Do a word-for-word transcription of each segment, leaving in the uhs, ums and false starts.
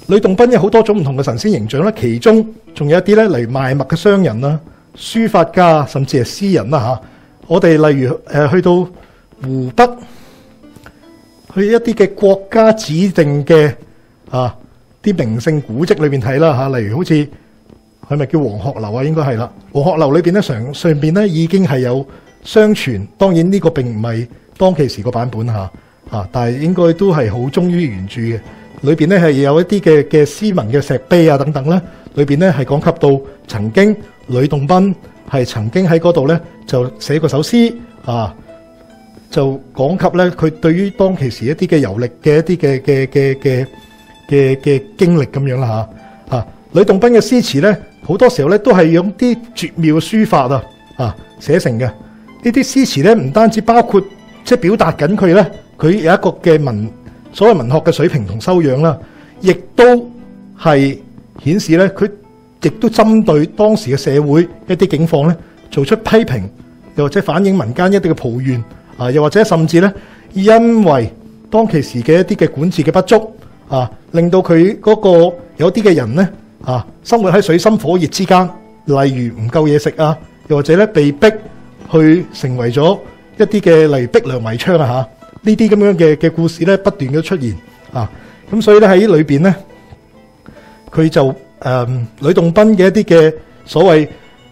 呂洞賓有好多種唔同嘅神仙形象啦，其中仲有一啲咧嚟賣墨嘅商人啦、書法家，甚至係詩人啦嚇。我哋例如誒、呃、去到湖北，去一啲嘅國家指定嘅啊啲名勝古蹟裏邊睇啦嚇，例如好似係咪叫黃鶴樓啊？應該係啦。黃鶴樓裏邊咧上上邊咧已經係有相傳，當然呢個並唔係當其時個版本嚇啊，但係應該都係好忠於原著嘅。裏邊咧係有一啲嘅嘅詩文嘅石碑啊等等咧，裏邊咧係講及到曾經呂洞賓係曾經喺嗰度咧就寫過首詩啊，就講及咧佢對於當其時一啲嘅遊歷嘅一啲嘅嘅嘅嘅嘅嘅經歷咁樣啦嚇啊！呂洞賓嘅詩詞咧好多時候咧都係用啲絕妙嘅書法啊啊寫成嘅。呢啲詩詞咧唔單止包括即係表達緊佢咧，佢有一個嘅文。所謂文學嘅水平同修養啦，亦都係顯示咧，佢亦都針對當時嘅社會一啲境況咧，做出批評，又或者反映民間一啲嘅抱怨啊，又或者甚至咧，因為當其時嘅一啲嘅管治嘅不足啊，令到佢嗰個有啲嘅人咧啊，生活喺水深火熱之間，例如唔夠嘢食啊，又或者咧被逼去成為咗一啲嘅例如逼良為娼啊嚇。呢啲咁樣嘅嘅故事咧，不斷嘅出現啊，咁所以咧喺裏邊咧，佢就誒呂洞賓嘅一啲嘅所謂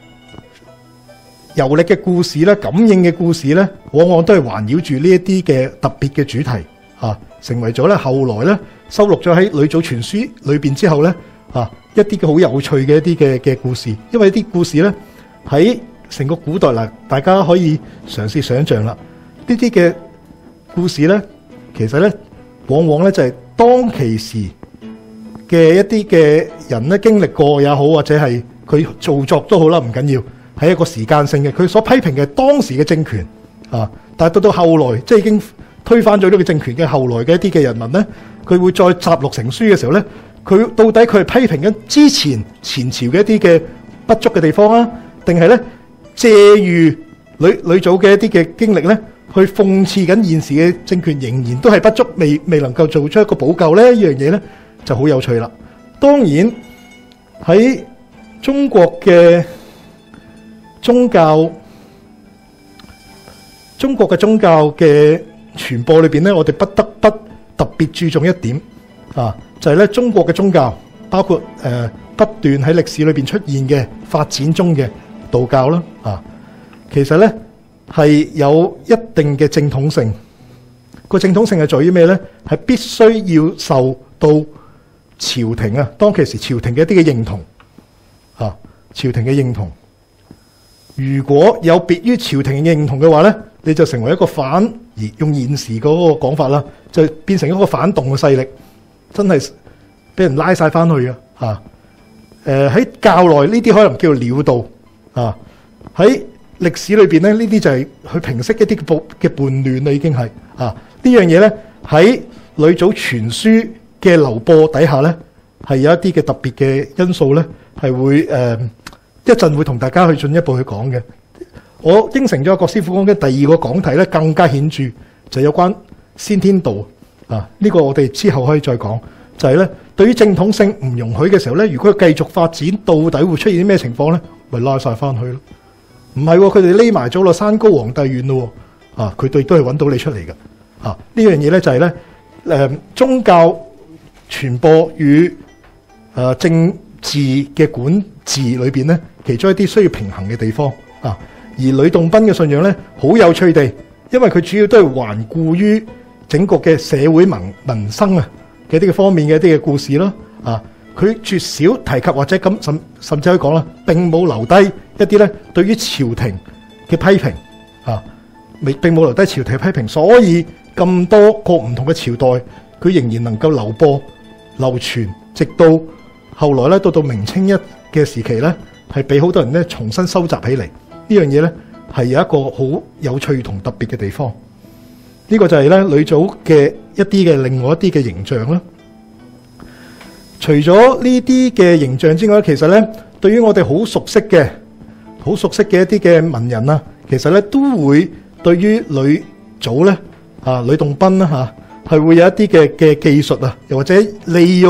遊歷嘅故事咧、感應嘅故事咧，往往都係環繞住呢一啲嘅特別嘅主題啊，成為咗咧後來咧收錄咗喺《呂祖全書》裏邊之後咧啊，一啲嘅好有趣嘅一啲嘅嘅故事，因為啲故事咧喺成個古代嗱，大家可以嘗試想像啦，呢啲嘅故事咧，其實咧，往往咧就係當其時嘅一啲嘅人咧經歷過也好，或者係佢造作都好啦，唔緊要，係一個時間性嘅。佢所批評嘅當時嘅政權啊，但係到到後來，即係已經推翻咗呢個政權嘅後來嘅一啲嘅人民咧，佢會再集錄成書嘅時候咧，佢到底佢係批評緊之前前朝嘅一啲嘅不足嘅地方啊，定係咧借喻呂呂祖嘅一啲嘅經歷咧？去諷刺緊現時嘅政權仍然都係不足，未未能夠做出一個補救咧，呢樣嘢咧就好有趣啦。當然喺中國嘅宗教、中國嘅宗教嘅傳播裏邊咧，我哋不得不特別注重一點啊，就係咧中國嘅宗教，包括誒不斷喺歷史裏邊出現嘅發展中嘅道教啦啊，其實咧。係有一定嘅正統性，個正統性係在於咩咧？係必須要受到朝廷啊，當其時朝廷嘅一啲嘅認同啊，朝廷嘅認同。如果有別於朝廷嘅認同嘅話咧，你就成為一個反，而用現時嗰個講法啦，就變成一個反動嘅勢力，真係俾人拉晒翻去啊！嚇，誒喺教內呢啲可能叫做鳥道啊，喺歷史裏邊咧，呢啲就係去平息一啲嘅嘅叛亂啦，已經係啊呢樣嘢咧喺《呂祖全書》嘅流播底下咧，係有一啲嘅特別嘅因素咧，係會誒、呃、一陣會同大家去進一步去講嘅。我應承咗郭師傅講嘅第二個講題咧，更加顯著，就係有關先天道啊。呢、呢個我哋之後可以再講，就係、是、咧對於正統性唔容許嘅時候咧，如果佢繼續發展，到底會出現啲咩情況咧？咪拉晒翻去咯。唔係喎，佢哋匿埋咗落山高皇帝遠咯喎，啊，佢哋都係揾到你出嚟嘅，啊，呢樣嘢咧就係咧，誒宗教傳播與誒政治嘅管治裏邊咧，其中一啲需要平衡嘅地方，啊，而呂洞賓嘅信仰咧，好有趣地，因為佢主要都係環顧於整個嘅社會民民生啊嘅一啲嘅方面嘅一啲嘅故事咯，啊。佢絕少提及或者咁甚甚至可以講啦，並冇留低一啲咧對於朝廷嘅批評啊，未並冇留低朝廷嘅批評，所以咁多個唔同嘅朝代，佢仍然能夠流播流傳，直到後來咧到到明清一嘅時期咧，係俾好多人咧重新收集起嚟。呢樣嘢咧係有一個好有趣同特別嘅地方。呢、呢個就係咧呂祖嘅一啲嘅另外一啲嘅形象啦。除咗呢啲嘅形象之外，其實咧，對於我哋好熟悉嘅、好熟悉嘅一啲嘅文人啊，其實咧都會對於呂祖咧啊、呂洞賓啦嚇，係會有一啲嘅嘅技術啊，又或者利用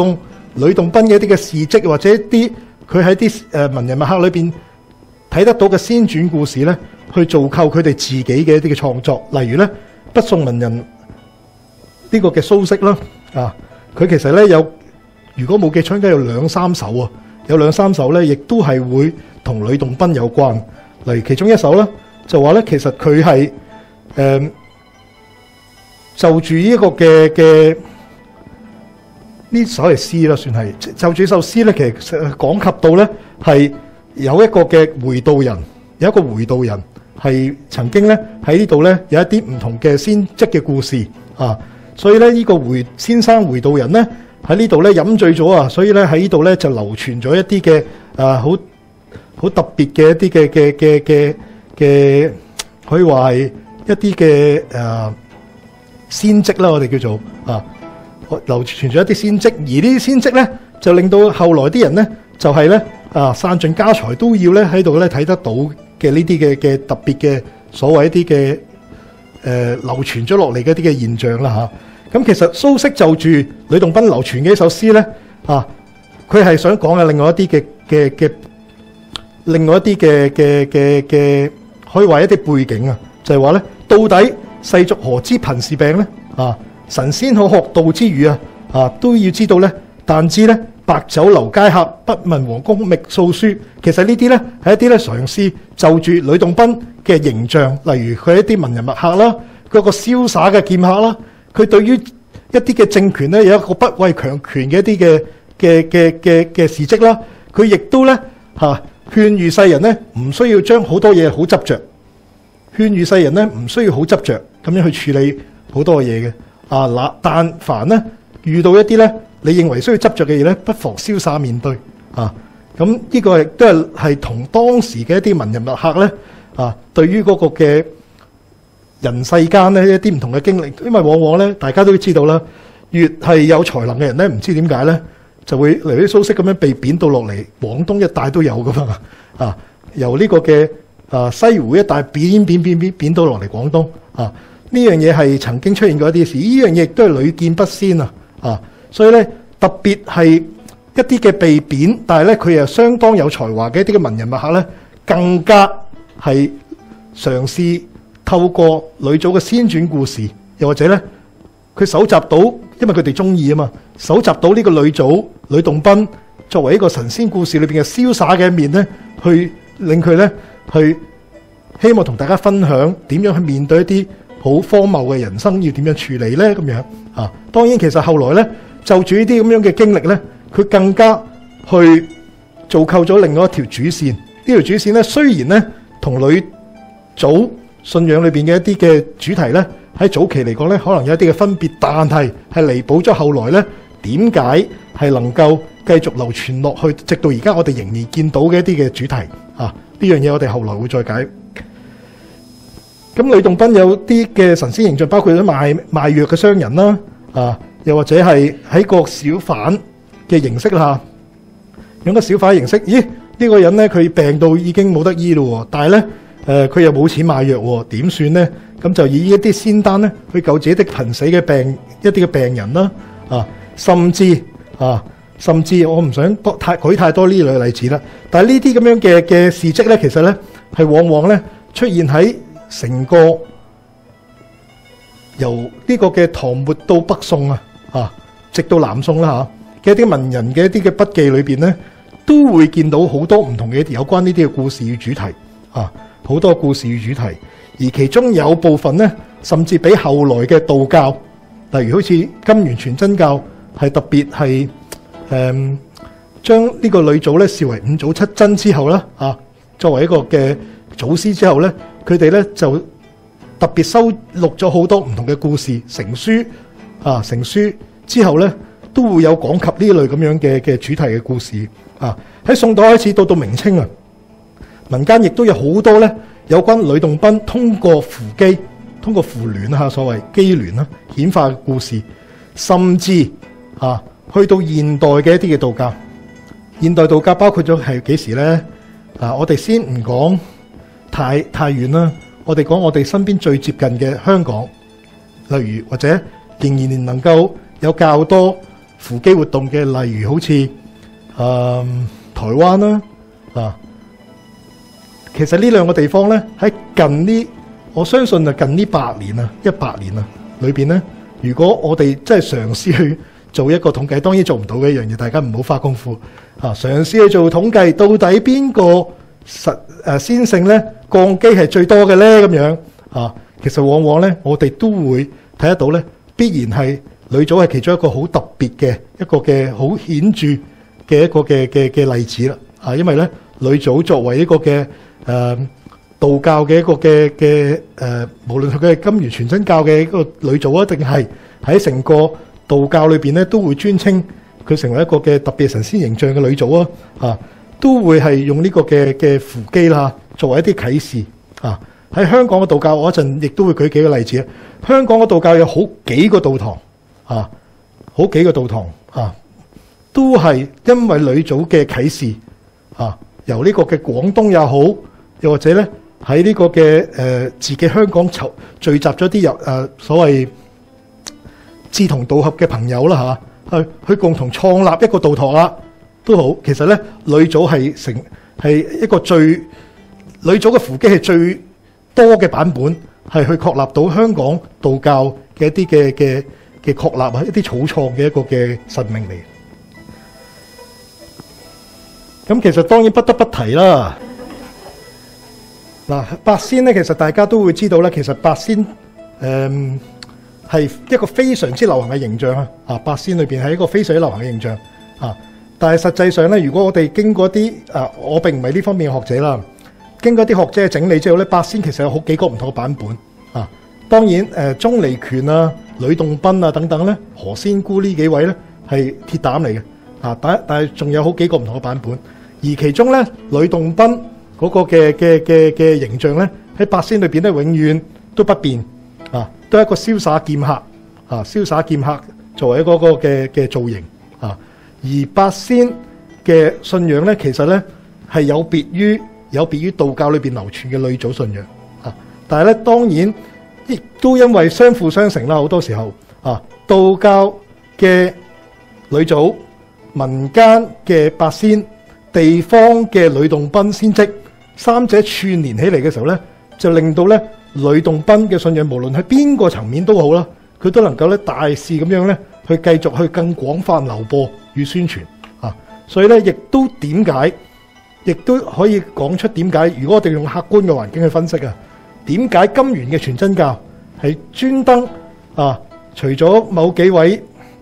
呂洞賓嘅一啲嘅事蹟，或者一啲佢喺啲誒文人墨客裏邊睇得到嘅先傳故事咧，去造構佢哋自己嘅一啲嘅創作。例如咧，北宋文人呢個嘅蘇軾啦，啊，佢其實咧有，如果冇記錯應該有兩三首啊，有兩三首咧，亦都係會同呂洞賓有關。例如其中一首咧，就話咧，其實佢係誒就住呢一個嘅嘅呢首係詩啦，算係就住首詩咧，其實講及到咧係有一個嘅回道人，有一個回道人係曾經咧喺呢度咧有一啲唔同嘅先蹟嘅故事啊，所以咧呢個回先生回道人咧喺呢度咧飲醉咗啊，所以咧喺呢度咧就流傳咗一啲嘅啊好好特別嘅一啲嘅嘅嘅嘅嘅，可以話係一啲嘅誒先蹟啦，我哋叫做啊流傳咗一啲先蹟，而呢啲先蹟咧就令到後來啲人咧就係咧啊散盡家財都要咧喺度咧睇得到嘅呢啲嘅嘅特別嘅所謂一啲嘅誒流傳咗落嚟嘅一啲嘅現象啦嚇。咁其實蘇軾就住呂洞賓流傳嘅一首詩咧啊，佢係想講嘅另外一啲嘅嘅嘅另外一啲嘅嘅嘅嘅可以話一啲背景啊，就係話咧到底世俗何知貧是病咧啊？神仙可學道之語啊！啊，都要知道咧。但知咧白酒樓街客，不聞皇宮覓素書。其實呢啲咧係一啲咧嘗試就住呂洞賓嘅形象，例如佢一啲文人墨客啦，佢個瀟灑嘅劍客啦，佢對於一啲嘅政權咧有一個不畏強權嘅一啲嘅嘅嘅嘅嘅事蹟啦。佢亦都咧嚇勸喻世人咧唔需要將好多嘢好執着，勸喻世人咧唔需要好執着咁樣去處理好多嘢嘅。啊嗱，但凡咧遇到一啲咧，你認為需要執着嘅嘢咧，不妨瀟灑面對啊！咁呢個亦都係係同當時嘅一啲文人墨客咧啊，對於嗰個嘅人世間咧一啲唔同嘅經歷，因為往往咧大家都知道啦，越係有才能嘅人咧，唔知點解咧就會例如蘇軾咁樣被貶到落嚟廣東一帶都有噶嘛啊！由呢個嘅啊西湖一帶貶貶貶貶貶到落嚟廣東啊！呢樣嘢係曾經出現過一啲事，呢樣嘢亦都係屢見不鮮啊！啊，所以咧特別係一啲嘅被貶，但係咧佢又相當有才華嘅一啲嘅文人墨客咧，更加係嘗試透過呂祖嘅先傳故事，又或者咧佢搜集到，因為佢哋中意啊嘛，搜集到呢個呂祖呂洞賓作為一個神仙故事裏邊嘅瀟灑嘅一面咧，去令佢咧去希望同大家分享點樣去面對一啲好荒謬嘅人生要點樣處理咧咁樣啊！當然其實後來咧就住呢啲咁樣嘅經歷咧，佢更加去造構咗另外一條主線。呢條主線咧雖然咧同呂祖信仰裏邊嘅一啲嘅主題咧喺早期嚟講咧可能有一啲嘅分別，但係係彌補咗後來咧點解係能夠繼續流傳落去，直到而家我哋仍然見到嘅一啲嘅主題啊！呢樣嘢我哋後來會再解。咁呂洞賓有啲嘅神仙形象，包括咗賣賣藥嘅商人啦，啊，又或者係喺個小販嘅形式啦，用個小販形式，咦？呢個人咧佢病到已經冇得醫咯，但係咧誒佢又冇錢買藥，點算咧？咁就以一啲仙丹咧去救自己的瀕死嘅病一啲嘅病人啦，啊，甚至啊，甚至我唔想多太舉太多呢類例子啦。但係呢啲咁樣嘅嘅事蹟咧，其實咧係往往咧出現喺成個由呢個嘅唐末到北宋啊，啊，直到南宋啦嚇嘅一啲文人嘅一啲嘅筆記裏邊咧，都會見到好多唔同嘅有關呢啲嘅故事與主題啊，好多故事與主題，而其中有部分咧，甚至比後來嘅道教，例如好似金元全真教，係特別係誒將呢個呂祖咧視為五祖七真之後啦，啊，作為一個嘅祖師之後咧。佢哋咧就特別收錄咗好多唔同嘅故事成書啊，成書之後咧都會有講及呢類咁樣嘅嘅主題嘅故事啊。喺宋代開始到到明清啊，民間亦都有好多咧有關呂洞賓通過扶乩、通過扶鸞啊，所謂乩鸞啦顯化嘅故事，甚至啊去到現代嘅一啲嘅道教。現代道教包括咗係幾時咧？啊，我哋先唔講。太太遠啦！我哋講我哋身邊最接近嘅香港，例如或者仍然能夠有較多扶乩活動嘅，例如好似誒、呃、台灣啦啊，其實呢兩個地方咧喺近呢，我相信啊近呢百年啊一百年啊裏邊咧，如果我哋真係嘗試去做一個統計，當然做唔到嘅一樣嘢，大家唔好花功夫啊！嘗試去做統計，到底邊個實誒先勝咧降機係最多嘅咧？咁樣啊，其實往往咧，我哋都會睇得到咧，必然係呂祖係其中一個好特別嘅一個嘅好顯著嘅一個嘅嘅嘅例子啦。啊，因為咧呂祖作為一個嘅誒、呃、道教嘅一個嘅嘅誒，無論佢係金元全真教嘅一個呂祖啊，定係喺成個道教裏邊咧，都會尊稱佢成為一個嘅特別神仙形象嘅呂祖啊，啊，都會係用呢個嘅嘅扶乩啦，作為一啲啟示啊。喺香港嘅道教，我一陣亦都會舉幾個例子啊。香港嘅道教有好幾個道堂啊，好幾個道堂啊，都係因為呂祖嘅啟示啊，由呢個嘅廣東也好，又或者咧喺呢個嘅誒、呃、自己香港籌聚集咗啲入誒所謂志同道合嘅朋友啦嚇，去去共同創立一個道堂啦，都好。其實咧，呂祖係成係一個最呂祖嘅扶乩係最多嘅版本，係去確立到香港道教嘅一啲嘅嘅嘅確立啊，一啲草創嘅一個嘅神明嚟。咁其實當然不得不提啦。嗱，八仙咧，其實大家都會知道咧，其實八仙誒。嗯係一個非常之流行嘅形象啊！啊，八仙裏邊係一個非常之流行嘅形象啊！但係實際上咧，如果我哋經過啲啊，我並唔係呢方面嘅學者啦，經過啲學者嘅整理之後咧，八仙其實有好幾個唔同嘅版本啊！當然誒，鍾離權啊、呂洞賓啊等等咧，何仙姑呢幾位咧係鐵膽嚟嘅啊！但但係仲有好幾個唔同嘅版本，而其中咧呂洞賓嗰個嘅嘅嘅嘅形象咧喺八仙裏邊咧永遠都不變啊！都係一個瀟灑劍客啊！瀟灑劍客作為一個個嘅嘅造型啊，而八仙嘅信仰咧，其實咧係有別於有別於道教裏邊流傳嘅呂祖信仰啊。但係咧，當然亦都因為相輔相成啦，好多時候啊，道教嘅呂祖、民間嘅八仙、地方嘅呂洞賓仙跡，三者串連起嚟嘅時候咧，就令到咧。呂洞賓嘅信仰，無論喺邊個層面都好啦，佢都能夠咧大肆咁樣咧去繼續去更廣泛流播與宣傳啊！所以咧，亦都點解，亦都可以講出點解。如果我哋用客觀嘅環境去分析啊，點解金元嘅全真教係專登啊？除咗某幾位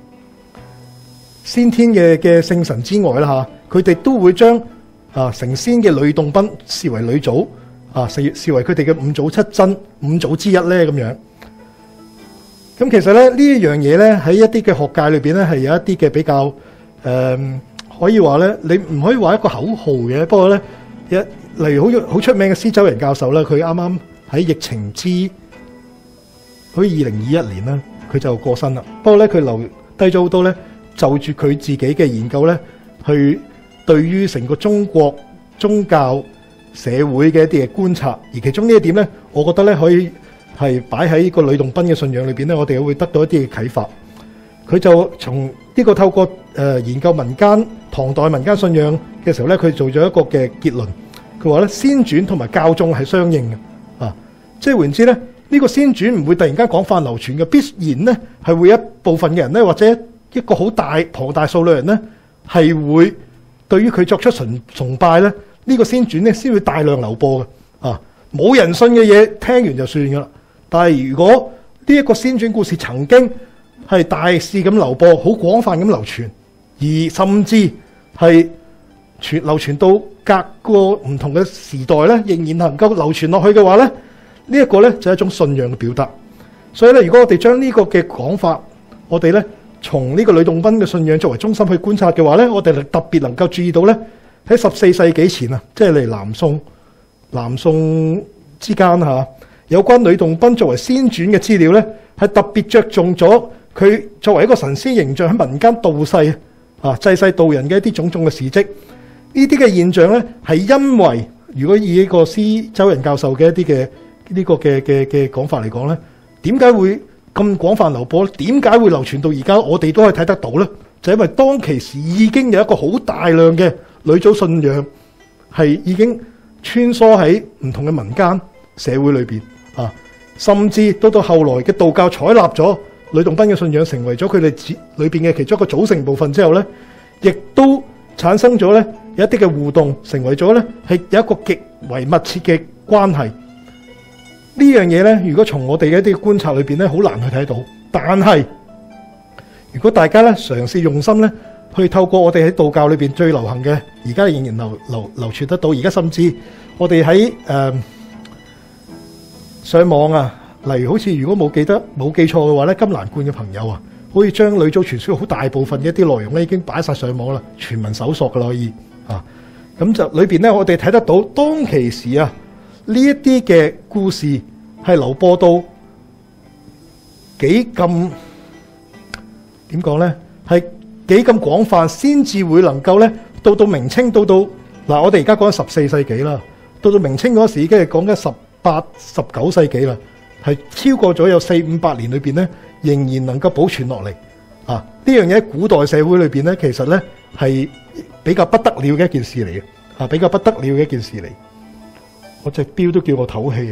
先天嘅嘅聖神之外啦嚇，佢哋都會將啊成仙嘅呂洞賓視為呂祖。啊，視視為佢哋嘅五祖七真、五祖之一咧，咁樣。咁其實咧呢一樣嘢咧喺一啲嘅學界裏邊咧係有一啲嘅比較誒、呃，可以話咧你唔可以話一個口號嘅。不過咧一例如好好出名嘅施周仁教授咧，佢啱啱喺疫情之好似二零二一年啦，佢就過身啦。不過咧佢留低咗好多咧，就住佢自己嘅研究咧，去對於成個中國宗教社會嘅一啲嘅觀察，而其中呢一點咧，我覺得咧可以係擺喺個呂洞賓嘅信仰裏邊咧，我哋會得到一啲嘅啟發。佢就從呢個透過誒、呃、研究民間唐代民間信仰嘅時候咧，佢做咗一個嘅結論。佢話咧仙傳同埋教眾係相應嘅啊，即係換言之咧，呢、這個仙傳唔會突然間廣泛流傳嘅，必然咧係會一部分嘅人咧，或者一個好大龐大數量人咧，係會對於佢作出崇崇拜咧。呢個仙傳咧先會大量流播嘅啊！冇人信嘅嘢聽完就算噶啦。但係如果呢一個仙傳故事曾經係大肆咁流播，好廣泛咁流傳，而甚至係傳流傳到隔個唔同嘅時代咧，仍然能夠流傳落去嘅話咧，呢、這、一個咧就係一種信仰嘅表達。所以咧，如果我哋將呢個嘅講法，我哋咧從呢個呂洞賓嘅信仰作為中心去觀察嘅話咧，我哋特別能夠注意到咧。喺十四世紀前啊，即係嚟南宋、南宋之間嚇，有關呂洞賓作為仙傳嘅資料咧，係特別着重咗佢作為一個神仙形象喺民間度世啊、濟世度人嘅一啲種種嘅事蹟。呢啲嘅現象咧，係因為如果以呢個施周仁教授嘅一啲嘅呢個嘅嘅嘅講法嚟講咧，點解會咁廣泛流播咧？點解會流傳到而家我哋都可以睇得到咧？ 就因為當其時已經有一個好大量嘅呂祖信仰係已經穿梭喺唔同嘅民間社會裏邊啊，甚至到到後來嘅道教採納咗呂洞賓嘅信仰，成為咗佢哋裏邊嘅其中一個組成部分之後咧，亦都產生咗咧有一啲嘅互動，成為咗咧係有一個極為密切嘅關係。呢樣嘢咧，如果從我哋嘅一啲觀察裏邊咧，好難去睇到。但係如果大家咧嘗試用心咧，去透過我哋喺道教裏邊最流行嘅，而家仍然流流流傳得到，而家甚至我哋喺誒上網啊，例如好似如果冇記得冇記錯嘅話咧，金蘭觀嘅朋友啊，可以將呂祖傳說好大部分嘅一啲內容咧，已經擺晒上網啦，全民搜索噶啦可以啊。咁就裏邊咧，我哋睇得到當其時啊，呢一啲嘅故事係流播到幾咁點講咧，係幾咁廣泛，先至會能夠咧到到明清，到到嗱，我哋而家講緊十四世紀啦，到到明清嗰時已經係講緊十八、十九世紀啦，係超過咗有四五百年裏邊咧，仍然能夠保存落嚟啊！呢樣嘢喺古代社會裏邊咧，其實咧係比較不得了嘅一件事嚟嘅啊，比較不得了嘅一件事嚟。我隻錶都叫我唞氣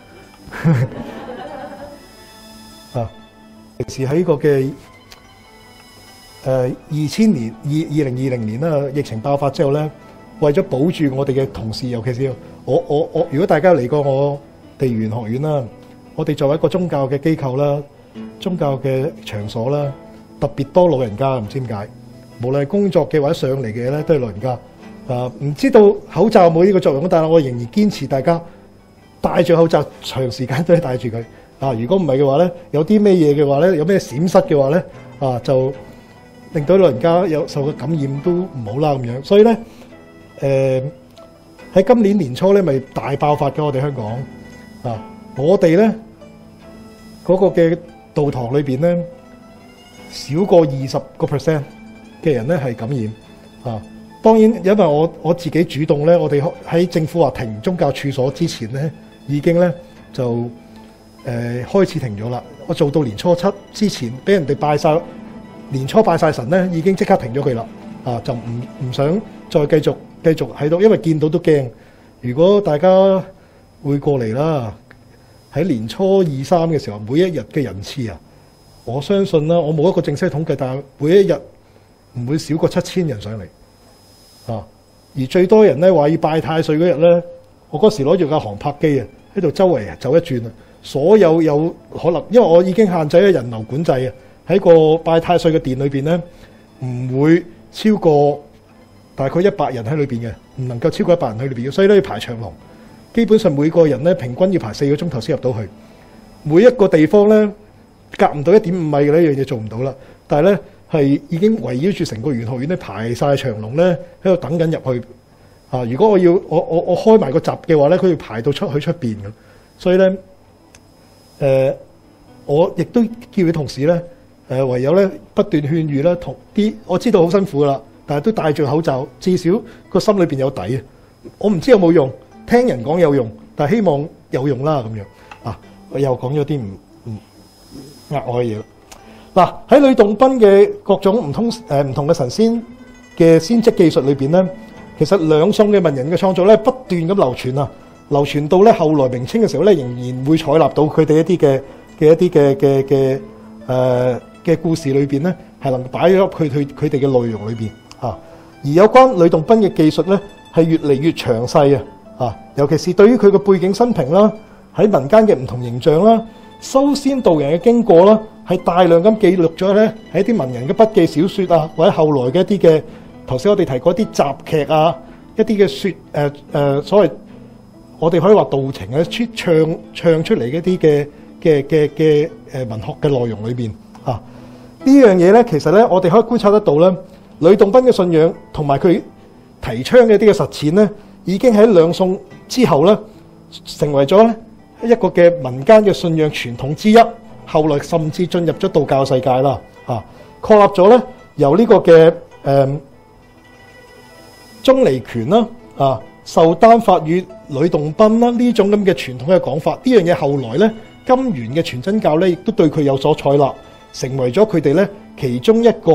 啊！啊，平時喺個嘅誒二千年二二零二零年啦，疫情爆發之後咧，為咗保住我哋嘅同事，尤其是我我我，如果大家嚟過我地緣學院啦，我哋作為一個宗教嘅機構啦，宗教嘅場所啦，特別多老人家，唔知點解，無論係工作嘅或者上嚟嘅咧，都係老人家。啊，唔知道口罩有冇呢個作用，但係我仍然堅持大家戴住口罩，長時間都係戴住佢。啊，如果唔係嘅話咧，有啲咩嘢嘅話咧，有咩閃失嘅話咧，啊就令到老人家有受嘅感染都唔好啦咁樣。所以咧，誒、呃、喺今年年初咧，咪大爆發嘅我哋香港啊，我哋咧嗰個嘅道堂裏邊咧，少過二十個 percent 嘅人咧係感染啊。當然，因為我我自己主動咧，我哋喺政府話停宗教處所之前咧，已經咧就誒、呃、開始停咗啦。我做到年初七之前，俾人哋拜晒年初拜晒神咧，已經即刻停咗佢啦。啊，就唔唔想再繼續繼續喺度，因為見到都驚。如果大家會過嚟啦，喺年初二三嘅時候，每一日嘅人次啊，我相信啦，我冇一個正式統計，但係每一日唔會少過七千人上嚟。啊！而最多人咧話要拜太歲嗰日咧，我嗰時攞住架航拍機啊，喺度周圍走一轉啊。所有有可能，因為我已經限制咗人流管制啊，喺個拜太歲嘅殿裏邊咧，唔會超過大概一百人喺裏邊嘅，唔能夠超過一百人喺裏邊嘅，所以咧要排長龍。基本上每個人咧平均要排四個鐘頭先入到去。每一個地方咧隔唔到一點五米嘅呢樣嘢做唔到啦，但係咧。係已經圍繞住成個玄學院咧排晒長龍咧，喺度等緊入去啊！如果我要我我我開埋個閘嘅話咧，佢要排到出去出邊嘅。所以咧，誒、呃，我亦都叫啲同事咧，誒、呃，唯有咧不斷勸喻啦，同啲我知道好辛苦噶啦，但係都戴住口罩，至少個心裏邊有底啊！我唔知有冇用，聽人講有用，但係希望有用啦咁樣啊！我又講咗啲唔唔額外嘅嘢啦。嗱，喺呂洞賓嘅各種唔通誒唔同嘅神仙嘅仙跡技術裏邊咧，其實兩宋嘅文人嘅創作咧不斷咁流傳啊，流傳到咧後來明清嘅時候咧，仍然會採納到佢哋一啲嘅嘅一啲嘅嘅嘅誒嘅故事裏邊咧，係能擺咗入佢佢佢哋嘅內容裏邊啊。而有關呂洞賓嘅技術咧，係越嚟越詳細啊，啊，尤其是對於佢嘅背景生平啦，喺民間嘅唔同形象啦，修仙道人嘅經過啦。係大量咁記錄咗咧，喺一啲文人嘅筆記小説啊，或者後來嘅一啲嘅頭先我哋提過一啲雜劇啊，一啲嘅説誒誒所謂我哋可以話道情嘅出唱唱出嚟嘅一啲嘅嘅嘅嘅誒文學嘅內容裏邊啊，呢樣嘢咧其實咧我哋可以觀察得到咧，呂洞賓嘅信仰同埋佢提倡嘅一啲嘅實踐咧，已經喺兩宋之後咧成為咗咧一個嘅民間嘅信仰傳統之一。後來甚至進入咗道教世界啦，啊，確立咗咧由呢個嘅誒鍾離權啦，啊，受丹法與呂洞賓啦呢種咁嘅傳統嘅講法，呢樣嘢後來咧金元嘅全真教咧亦都對佢有所採納，成為咗佢哋咧其中一個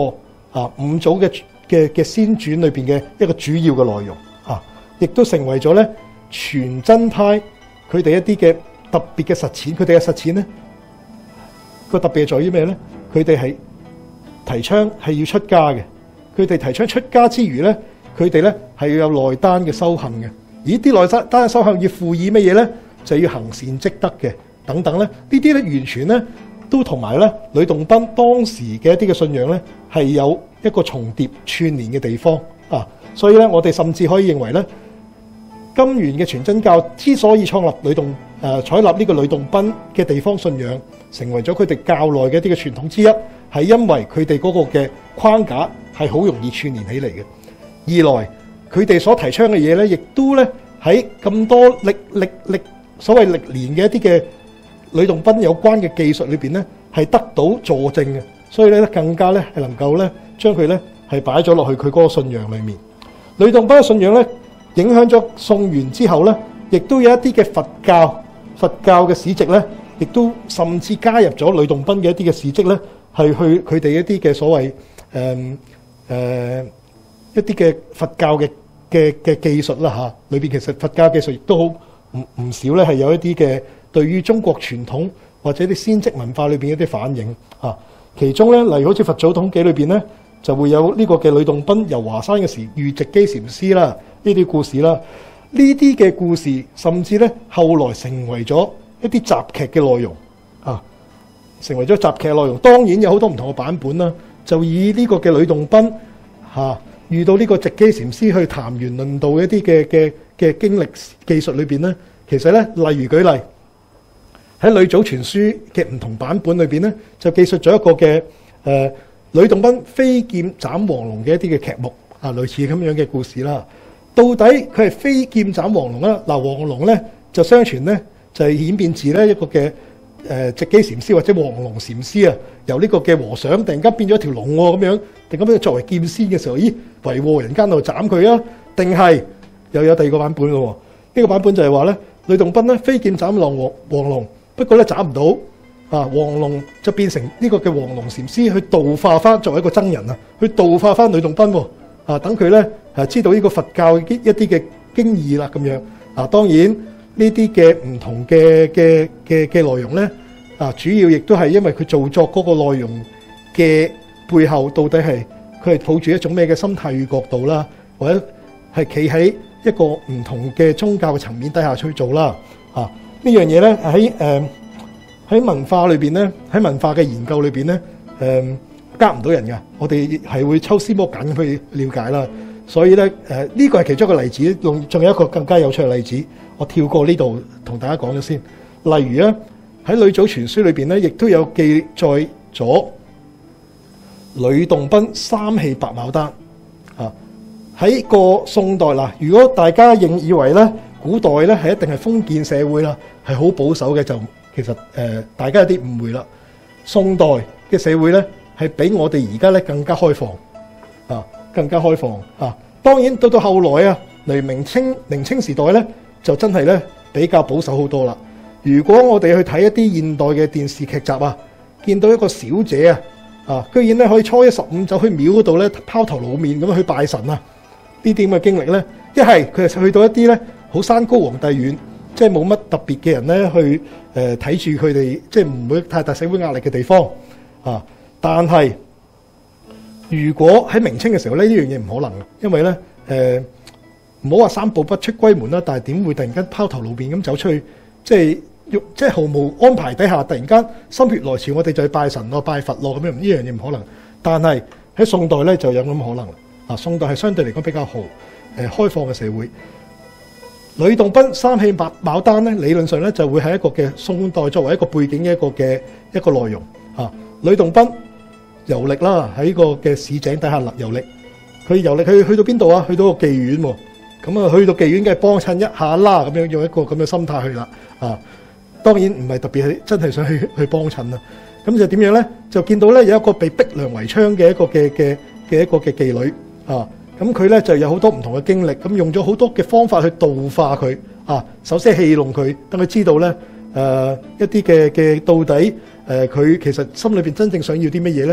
啊五組嘅嘅嘅先傳裏邊嘅一個主要嘅內容啊，亦都成為咗咧全真派佢哋一啲嘅特別嘅實踐。佢哋嘅實踐咧個特別係在於咩咧？佢哋係提倡係要出家嘅。佢哋提倡出家之餘咧，佢哋咧係要有內丹嘅修行嘅。而啲內丹嘅修行要輔以乜嘢咧？就要行善積德嘅等等咧。呢啲咧完全咧都同埋咧呂洞賓當時嘅一啲嘅信仰咧係有一個重疊串聯嘅地方啊。所以咧，我哋甚至可以認為咧，金元嘅全真教之所以創立呂洞誒採納呢個呂洞賓嘅地方信仰，成為咗佢哋教內嘅一啲嘅傳統之一，係因為佢哋嗰個嘅框架係好容易串聯起嚟嘅。二來佢哋所提倡嘅嘢咧，亦都咧喺咁多歷歷歷所謂歷年嘅一啲嘅呂洞賓有關嘅技術裏邊咧，係得到佐證嘅。所以咧更加咧係能夠咧將佢咧係擺咗落去佢嗰個信仰裏面。呂洞賓嘅信仰咧影響咗宋元之後咧，亦都有一啲嘅佛教佛教嘅史籍咧，亦都甚至加入咗呂洞賓嘅一啲嘅史跡咧，係去佢哋一啲嘅所謂誒誒一啲嘅佛教嘅嘅嘅技術啦嚇，裏邊其實佛教技術亦都好唔唔少咧，係有一啲嘅對於中國傳統或者啲先殖文化裏邊一啲反應啊。其中咧，例如好似《佛祖統記》裏邊咧，就會有呢個嘅呂洞賓遊華山嘅時遇直基禪師啦，呢啲故事啦，呢啲嘅故事甚至咧後來成為咗一啲雜劇嘅內容啊，成為咗雜劇嘅內容。當然有好多唔同嘅版本啦，就以呢個嘅呂洞賓嚇、啊、遇到呢個直基禪師去談圓論道一啲嘅嘅嘅經歷技術裏邊咧，其實咧例如舉例喺《呂祖傳書》嘅唔同版本裏邊咧，就記述咗一個嘅誒呂洞賓飛劍斬黃龍嘅一啲嘅劇目啊，類似咁樣嘅故事啦。到底佢係飛劍斬黃龍啦？嗱，黃龍咧就相傳咧就係演變自咧一個嘅誒直基禪師或者黃龍禪師啊，由呢個嘅和尚突然間變咗條龍喎咁樣，突然間作為劍仙嘅時候，咦為禍人間度斬佢啊？定係又有第二個版本咯？呢、這個版本就係話咧呂洞賓咧飛劍斬浪黃黃龍。不過咧斬唔到啊，黃龍就變成呢個嘅黃龍禪師去度化翻作為一個僧人啊，去度化翻呂洞賓喎啊，等佢咧係知道呢個佛教一啲嘅經義啦咁樣啊。當然呢啲嘅唔同嘅嘅嘅嘅內容咧啊，主要亦都係因為佢做作嗰個內容嘅背後，到底係佢係抱住一種咩嘅心態與角度啦，或者係企喺一個唔同嘅宗教嘅層面底下去做啦啊。呢樣嘢咧喺誒喺文化裏邊咧，喺文化嘅研究裏邊咧，誒呃唔到人嘅。我哋係會抽絲剝繭去了解啦。所以咧誒呢個係其中一個例子，仲仲有一個更加有趣嘅例子。我跳過呢度同大家講咗先。例如咧喺《呂祖傳書》裏邊咧，亦都有記載咗呂洞賓三氣白牡丹啊。喺個宋代嗱，如果大家認以為咧，古代咧係一定係封建社會啦，係好保守嘅，就其實誒、呃、大家有啲誤會啦。宋代嘅社會咧係比我哋而家咧更加開放啊，更加開放啊。當然到到後來啊，嚟明清明清時代咧就真係咧比較保守好多啦。如果我哋去睇一啲現代嘅電視劇集啊，見到一個小姐啊啊，居然咧可以初一十五走去廟嗰度咧拋頭露面咁樣去拜神啊，呢啲咁嘅經歷咧，一係佢係去到一啲咧好山高皇帝遠，即係冇乜特別嘅人咧去誒睇住佢哋，即係唔會太大社會壓力嘅地方啊。但係如果喺明清嘅時候咧，呢樣嘢唔可能嘅，因為咧誒唔好話三步不出閨門啦，但係點會突然間拋頭露面咁走出去？即係即係毫無安排底下，突然間心血來潮，我哋就去拜神咯、拜佛咯咁樣，呢樣嘢唔可能。但係喺宋代咧就有咁可能啦。啊，宋代係相對嚟講比較豪誒開放嘅社會。呂洞賓三氣白牡丹咧，理論上咧就會係一個嘅宋代作為一個背景嘅一個嘅一個內容啊。呂洞賓遊歷啦，喺個嘅市井底下遊歷，佢遊歷去去到邊度啊？去到個妓院喎，咁啊去到妓院梗係幫襯一下啦，咁樣用一個咁嘅心態去啦啊。當然唔係特別係真係想去去幫襯啦。咁就點樣咧？就見到咧有一個被逼良為娼嘅一個嘅嘅嘅一個嘅妓女啊。咁佢咧就有好多唔同嘅經歷，咁用咗好多嘅方法去度化佢啊。首先戲弄佢，等佢知道咧誒、呃、一啲嘅嘅到底誒佢、呃、其實心裏邊真正想要啲乜嘢咧。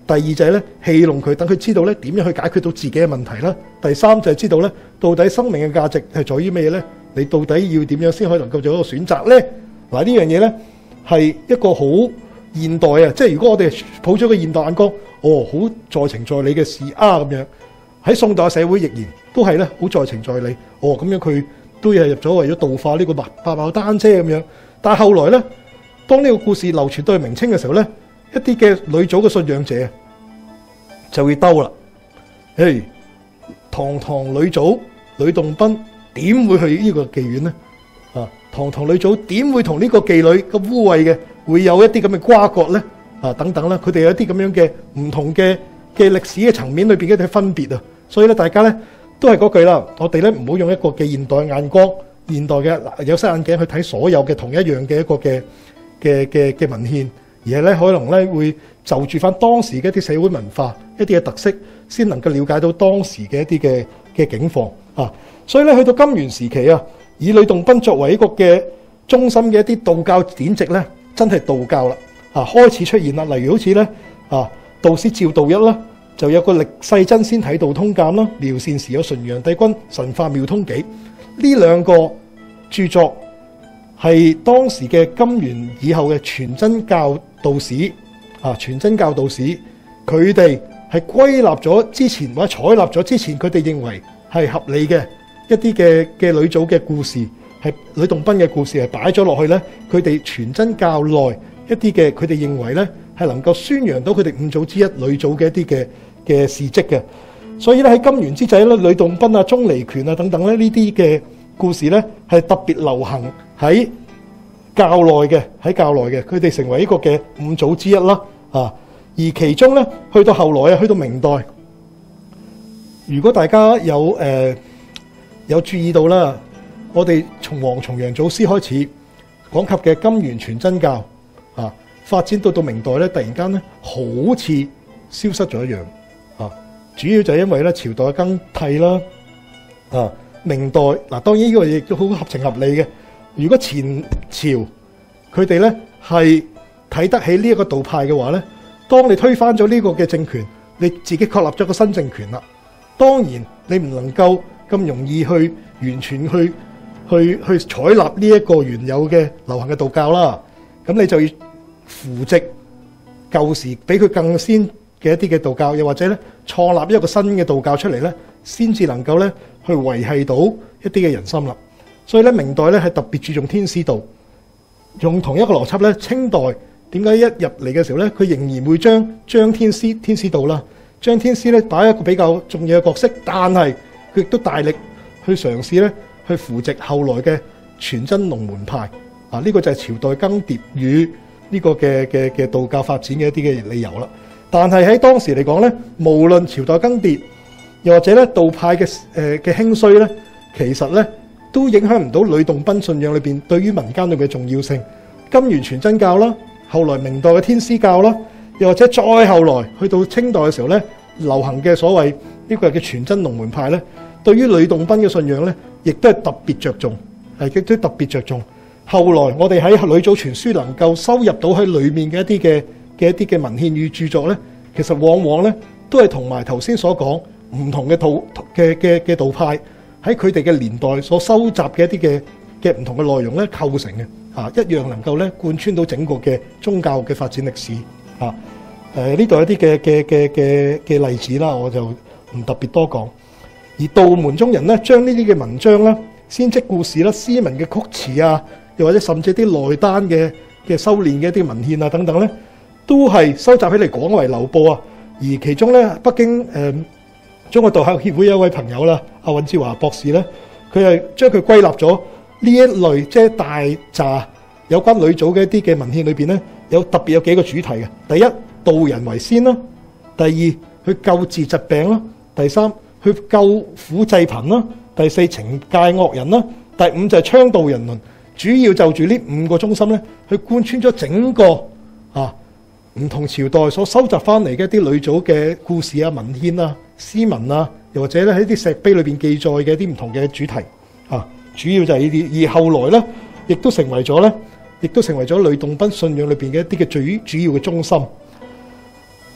第二就係咧戲弄佢，等佢知道咧點樣去解決到自己嘅問題啦。第三就係知道咧到底生命嘅價值係在於咩嘢咧？你到底要點樣先可以能夠做一個選擇咧？嗱，呢樣嘢咧係一個好現代啊！即係如果我哋抱咗個現代眼光，哦，好在情在理嘅事啊咁樣。喺宋代嘅社會亦然都係咧好在情在理。哦，咁樣佢都係入咗為咗度化呢個白白牡丹啫咁樣。但係後來咧，當呢個故事流傳到去明清嘅時候咧，一啲嘅呂祖嘅信仰者就會兜啦。誒，堂堂呂祖呂洞賓點會去呢個妓院呢？啊，堂堂呂祖點會同呢個妓女咁污穢嘅會有一啲咁嘅瓜葛呢？啊，等等啦，佢哋有一啲咁樣嘅唔同嘅嘅歷史嘅層面裏邊嘅一啲分別啊。所以咧，大家咧都係嗰句啦，我哋咧唔好用一個嘅現代眼光、現代嘅有色眼鏡去睇所有嘅同一樣嘅一個嘅嘅嘅嘅文獻，而係咧可能咧會就住翻當時嘅一啲社會文化、一啲嘅特色，先能夠了解到當時嘅一啲嘅嘅境況啊。所以咧，去到金元時期啊，以呂洞賓作為一個嘅中心嘅一啲道教典籍咧，真係道教啦啊，開始出現啦。例如好似咧啊，道師趙道一啦，就有個歷世真仙體道通鑑啦，遼善時有純陽帝君神化妙通紀，呢兩個著作係當時嘅金元以後嘅全真教道士啊，全真教道士佢哋係歸納咗之前或者採納咗之前佢哋認為係合理嘅一啲嘅嘅呂祖嘅故事，係呂洞賓嘅故事係擺咗落去咧，佢哋全真教內一啲嘅佢哋認為咧係能夠宣揚到佢哋五祖之一呂祖嘅一啲嘅嘅事蹟嘅。所以咧喺金元之際咧，呂洞賓啊、鍾離權啊等等咧呢啲嘅故事咧係特別流行喺教內嘅，喺教內嘅，佢哋成為一個嘅五祖之一啦啊。而其中咧去到後來啊，去到明代，如果大家有誒、呃、有注意到啦，我哋從黃重陽祖師開始講及嘅金元全真教啊，發展到到明代咧，突然間咧好似消失咗一樣啊。主要就係因為咧朝代嘅更替啦啊。明代嗱、啊，當然呢個亦都好合情合理嘅。如果前朝佢哋咧係睇得起呢一個道派嘅話咧，當你推翻咗呢個嘅政權，你自己確立咗個新政權啦。當然你唔能夠咁容易去完全去去去採納呢一個原有嘅流行嘅道教啦。咁你就要扶植舊時比佢更先嘅一啲嘅道教，又或者咧創立一個新嘅道教出嚟咧，先至能夠咧去維繫到一啲嘅人心啦。所以咧，明代咧係特別注重天師道，用同一個邏輯咧。清代點解一入嚟嘅時候咧，佢仍然會將張天師天師道啦，張天師咧擺一個比較重要嘅角色，但係佢亦都大力去嘗試咧去扶植後來嘅全真龍門派啊！呢、這個就係朝代更迭與呢個嘅嘅嘅道教發展嘅一啲嘅理由啦。但係喺當時嚟講咧，無論朝代更迭，又或者咧道派嘅誒嘅興衰咧，其實咧都影響唔到呂洞賓信仰裏邊對於民間裏嘅重要性。金元全真教啦，後來明代嘅天師教啦，又或者再後來去到清代嘅時候咧，流行嘅所謂呢個嘅全真龍門派咧，對於呂洞賓嘅信仰咧，亦都係特別着重，係亦都特別着重。後來我哋喺呂祖全書能夠收入到喺裏面嘅一啲嘅嘅一啲嘅文獻與著作咧，其實往往咧都係同埋頭先所講唔同嘅道嘅嘅嘅道派喺佢哋嘅年代所收集嘅一啲嘅嘅唔同嘅內容咧構成嘅啊，一樣能夠咧貫穿到整個嘅宗教嘅發展歷史啊。誒呢度有啲嘅嘅嘅嘅嘅例子啦，我就唔特別多講。而道門中人咧，將呢啲嘅文章啦、先職故事啦、詩文嘅曲詞啊，又或者甚至啲內丹嘅嘅修煉嘅一啲文獻啊等等咧，都係收集起嚟廣為流播啊。而其中咧，北京誒、呃、中國道教協會有一位朋友啦，阿尹志華博士咧，佢係將佢歸納咗呢一類即係大扎有關呂祖嘅一啲嘅文獻裏邊咧，有特別有幾個主題嘅。第一，道人為先啦；第二，去救治疾病啦；第三，去救苦濟貧啦；第四，懲戒惡人啦；第五就係倡導人倫。主要就住呢五個中心咧，去貫穿咗整個啊唔同朝代所收集翻嚟嘅一啲呂祖嘅故事啊、文獻啊、詩文啊，又或者咧喺啲石碑裏邊記載嘅一啲唔同嘅主題啊，主要就係呢啲。而後來咧，亦都成為咗咧，亦都成為咗呂洞賓信仰裏邊嘅一啲嘅最主要嘅中心。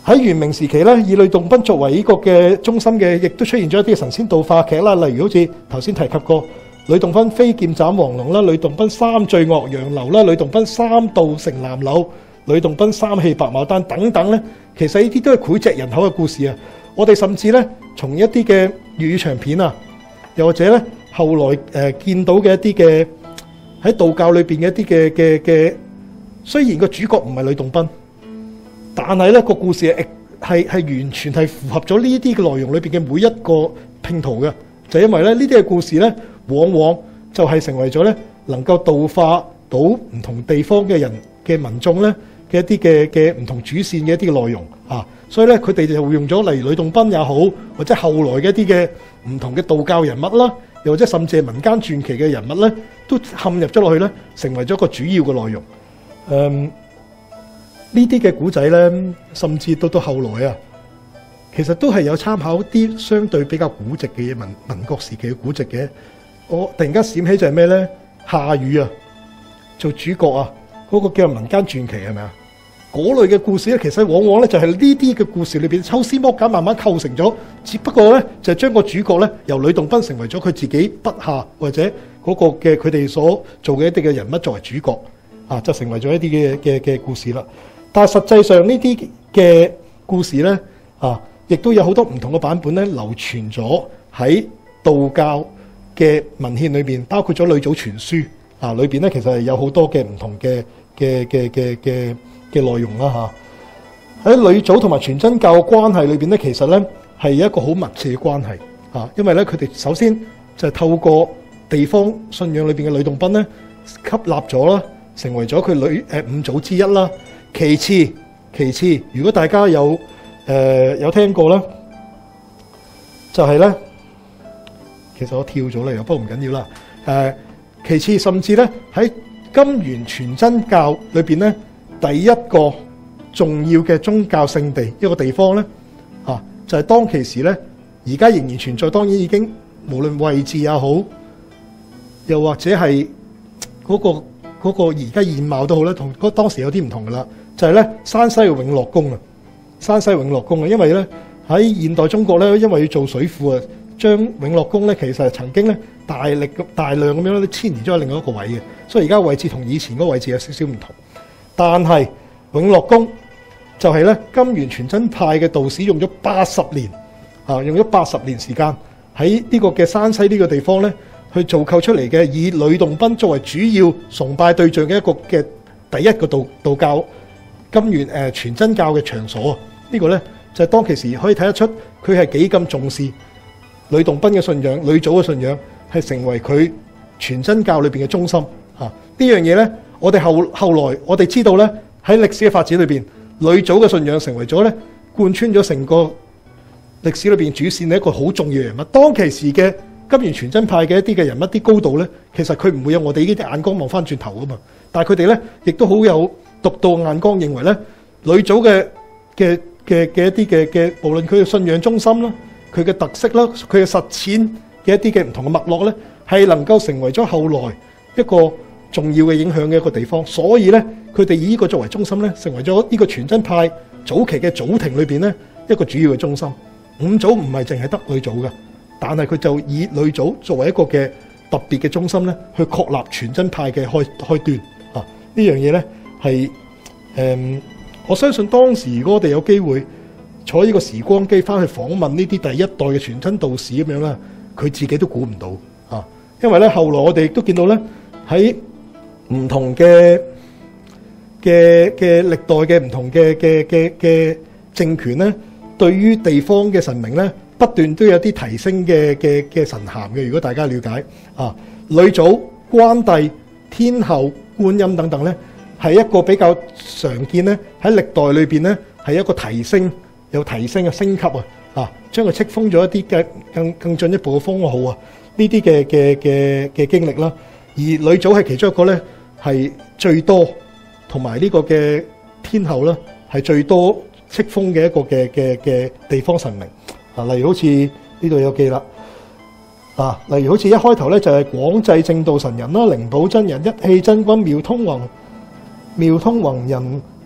喺元明時期咧，以呂洞賓作為呢個嘅中心嘅，亦都出現咗一啲神仙道化劇啦。例如好似頭先提及過呂洞賓飛劍斬黃龍啦，呂洞賓三醉岳陽樓啦，呂洞賓三渡城南樓，呂洞賓三戲白牡丹等等咧。其實呢啲都係膾炙人口嘅故事啊！我哋甚至咧，從一啲嘅粵語長片啊，又或者咧後來誒、呃、見到嘅一啲嘅喺道教裏邊嘅一啲嘅嘅嘅，雖然個主角唔係呂洞賓，但係咧個故事係係係完全係符合咗呢啲嘅內容裏邊嘅每一個拼圖嘅，就係、因為咧呢啲嘅故事咧，往往就係成為咗咧能夠道化到唔同地方嘅人嘅民眾咧嘅一啲嘅嘅唔同主線嘅一啲嘅內容啊，所以咧佢哋就會用咗例如呂洞賓也好，或者後來嘅一啲嘅唔同嘅道教人物啦，又或者甚至係民間傳奇嘅人物咧，都陷入咗落去咧，成為咗一個主要嘅內容。誒、嗯，呢啲嘅古仔咧，甚至到到後來啊，其實都係有參考啲相對比較古籍嘅嘢，民民國時期嘅古籍嘅。我突然間閃起就係咩咧？夏禹啊，做主角啊，嗰、那個叫做民間傳奇係咪啊？嗰類嘅故事咧，其實往往咧就係呢啲嘅故事裏邊抽絲剝繭，慢慢構成咗。只不過咧，就係將個主角咧由呂洞賓成為咗佢自己筆下或者嗰個嘅佢哋所做嘅一啲嘅人物作為主角啊，就成為咗一啲嘅嘅嘅故事啦。但係實際上呢啲嘅故事咧啊，亦都有好多唔同嘅版本咧，流傳咗喺道教嘅文獻裏邊，包括咗呂祖傳書啊，裏邊咧其實係有好多嘅唔同嘅嘅嘅嘅嘅嘅內容啦嚇。喺呂祖同埋全真教嘅關係裏邊咧，其實咧係有一個好密切嘅關係啊，因為咧佢哋首先就係透過地方信仰裏邊嘅呂洞賓咧，吸納咗啦，成為咗佢呂誒五祖之一啦。其次，其次，如果大家有誒、呃、有聽過咧，就係、是、咧，其實我跳咗嚟，不過唔緊要啦。誒、呃，其次，甚至咧喺金元全真教裏邊咧，第一個重要嘅宗教聖地一個地方咧，啊，就係、是、當其時咧，而家仍然存在，當然已經無論位置也好，又或者係嗰、那個嗰、那個而家現貌都好咧，同嗰當時有啲唔同噶啦。就係咧，山西嘅永樂宮啊，山西永樂宮啊，因為咧喺現代中國咧，因為要做水庫啊，將永樂宮咧其實係曾經咧大力大量咁樣咧遷移咗喺另外一個位嘅，所以而家位置同以前嗰個位置有少少唔同。但係永樂宮就係咧金元全真派嘅道士用咗八十年啊，用咗八十年時間喺呢個嘅山西呢個地方咧去造構出嚟嘅，以呂洞賓作為主要崇拜對象嘅一個嘅第一個道道教。金元誒全真教嘅場所啊，呢個咧就係當其時可以睇得出佢係幾咁重視呂洞賓嘅信仰、呂祖嘅信仰，係成為佢全真教裏邊嘅中心啊！呢樣嘢咧，我哋後後來我哋知道咧喺歷史嘅發展裏邊，呂祖嘅信仰成為咗咧貫穿咗成個歷史裏邊主線嘅一個好重要嘅人物。當其時嘅金元全真派嘅一啲嘅人物啲高度咧，其實佢唔會有我哋呢啲眼光望翻轉頭噶嘛，但係佢哋咧亦都好有獨到眼光，認為咧呂祖嘅嘅嘅嘅一啲嘅嘅，無論佢嘅信仰中心啦，佢嘅特色啦，佢嘅實踐嘅一啲嘅唔同嘅脈絡咧，係能夠成為咗後來一個重要嘅影響嘅一個地方。所以咧，佢哋以呢個作為中心咧，成為咗呢個全真派早期嘅祖庭裏邊咧一個主要嘅中心。五祖唔係淨係得呂祖嘅，但係佢就以呂祖作為一個嘅特別嘅中心咧，去確立全真派嘅開開端啊！呢樣嘢咧。係誒、嗯，我相信當時如果我哋有機會坐呢個時光機翻去訪問呢啲第一代嘅全真道士咁樣啦，佢自己都估唔到啊！因為咧後來我哋亦都見到咧喺唔同嘅嘅嘅歷代嘅唔同嘅嘅嘅嘅政權咧，對於地方嘅神明咧，不斷都有啲提升嘅嘅嘅神銜嘅。如果大家了解啊，呂祖、關帝、天后、觀音等等咧。係一個比較常見咧，喺歷代裏邊咧係一個提升，有提升嘅升級啊！啊，將佢敕封咗一啲嘅更更進一步嘅封號啊！呢啲嘅嘅嘅嘅經歷啦，而呂祖係其中一個咧係最多，同埋呢個嘅天后啦係最多敕封嘅一個嘅嘅嘅地方神明啊！例如好似呢度有記啦啊，例如好似一開頭咧就係廣濟正道神人啦、靈寶真人、一氣真君、妙通宏。妙通宏人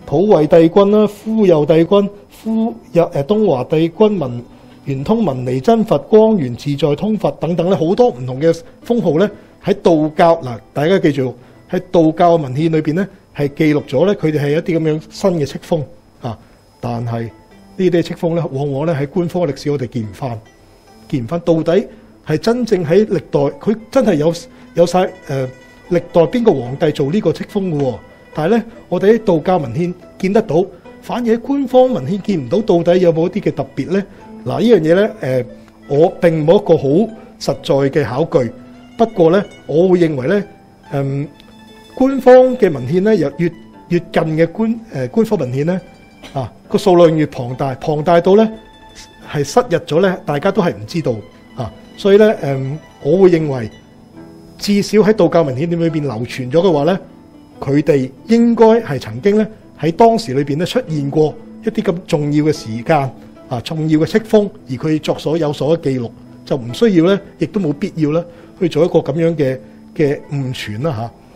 普惠帝君啦、夫佑帝君、夫佑誒東華帝君、文圓通文尼真佛、光源自在通佛等等咧，好多唔同嘅封號咧，喺道教嗱，大家記住喺道教嘅文獻裏邊咧，係記錄咗咧，佢哋係一啲咁樣新嘅敕封啊。但係呢啲敕封咧，往往咧喺官方歷史我哋見唔翻，見唔翻到底係真正喺歷代佢真係有有晒誒、呃、歷代邊個皇帝做呢個敕封嘅喎。但係咧，我哋喺道教文獻見得到，反而喺官方文獻見唔到，到底有冇一啲嘅特別咧？嗱，呢樣嘢咧，誒，我並冇一個好實在嘅考據。不過咧，我會認為咧，誒，官方嘅文獻咧，又越越近嘅官誒官方文獻咧，啊，個數量越龐大，龐大到咧係失入咗咧，大家都係唔知道啊。所以咧，誒，我會認為至少喺道教文獻裏邊流傳咗嘅話咧，佢哋應該係曾經咧喺當時裏邊咧出現過一啲咁重要嘅時間。啊，重要嘅敕封，而佢作所有所記錄，就唔需要咧，亦都冇必要咧去做一個咁樣嘅嘅誤傳啦嚇。